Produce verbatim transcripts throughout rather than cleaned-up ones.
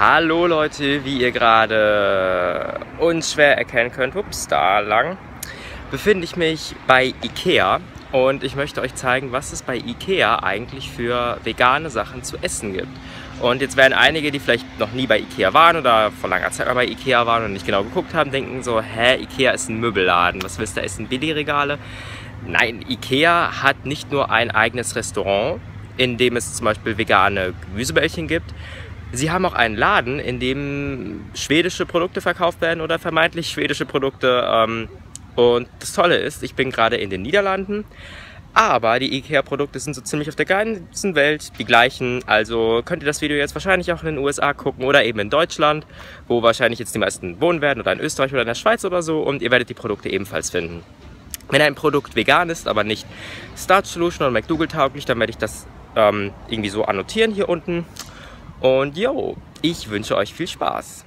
Hallo Leute, wie ihr gerade unschwer erkennen könnt, ups, da lang, befinde ich mich bei Ikea und ich möchte euch zeigen, was es bei Ikea eigentlich für vegane Sachen zu essen gibt. Und jetzt werden einige, die vielleicht noch nie bei Ikea waren oder vor langer Zeit mal bei Ikea waren und nicht genau geguckt haben, denken so, hä, Ikea ist ein Möbelladen, was willst du essen, Billigregale? Nein, Ikea hat nicht nur ein eigenes Restaurant, in dem es zum Beispiel vegane Gemüsebällchen gibt. Sie haben auch einen Laden, in dem schwedische Produkte verkauft werden oder vermeintlich schwedische Produkte. Ähm, und das Tolle ist, ich bin gerade in den Niederlanden, aber die Ikea-Produkte sind so ziemlich auf der ganzen Welt die gleichen. Also könnt ihr das Video jetzt wahrscheinlich auch in den U S A gucken oder eben in Deutschland, wo wahrscheinlich jetzt die meisten wohnen werden, oder in Österreich oder in der Schweiz oder so, und ihr werdet die Produkte ebenfalls finden. Wenn ein Produkt vegan ist, aber nicht Starch Solution oder McDougall tauglich, dann werde ich das ähm, irgendwie so annotieren hier unten. Und jo, ich wünsche euch viel Spaß.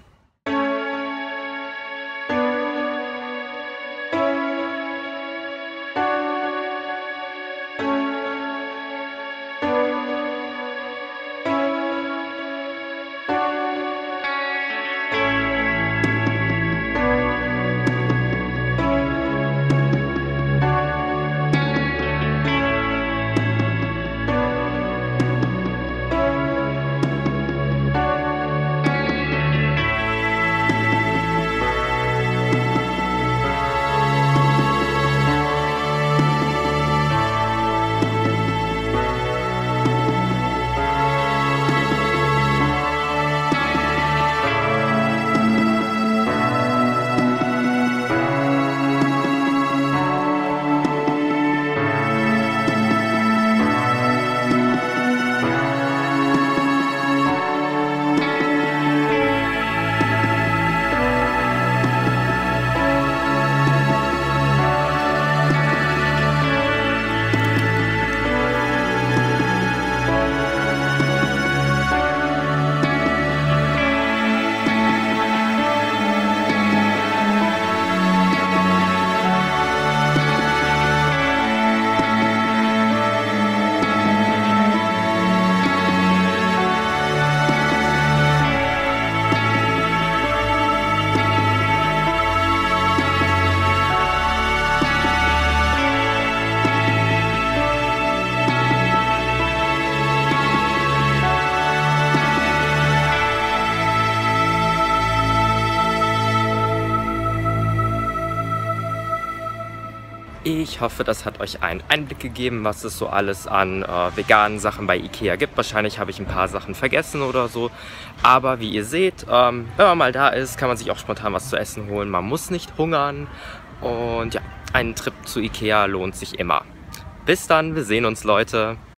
Ich hoffe, das hat euch einen Einblick gegeben, was es so alles an äh, veganen Sachen bei Ikea gibt. Wahrscheinlich habe ich ein paar Sachen vergessen oder so. Aber wie ihr seht, ähm, wenn man mal da ist, kann man sich auch spontan was zu essen holen. Man muss nicht hungern. Und ja, ein Trip zu Ikea lohnt sich immer. Bis dann, wir sehen uns, Leute.